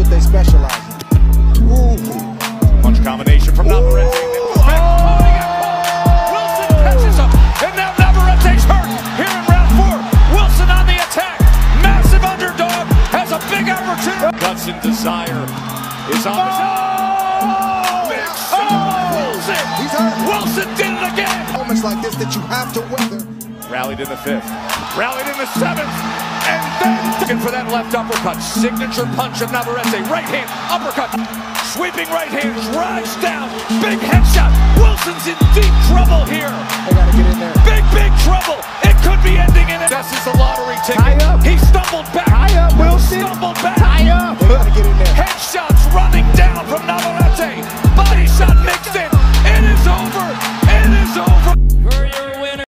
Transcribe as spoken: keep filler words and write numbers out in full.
what they specialize in. Ooh. Punch combination from Navarrete. Oh, oh, he got caught. Wilson catches him, and now Navarrete's hurt here in round four. Wilson on the attack. Massive underdog has a big opportunity. Guts and desire is on the oh, big shot by Wilson. He's hurt. Wilson did it again. Moments like this that you have to weather. Rallied in the fifth, rallied in the seventh, and then looking for that left uppercut. Signature punch of Navarrete. Right hand, uppercut. Sweeping right hand, drives down. Big headshot. Wilson's in deep trouble here. They gotta get in there. Big, big trouble. It could be ending in it. This is the lottery ticket. Tie up. He stumbled back. Tie up, Wilson. Stumbled back. Tie up. They gotta get in there. Headshot.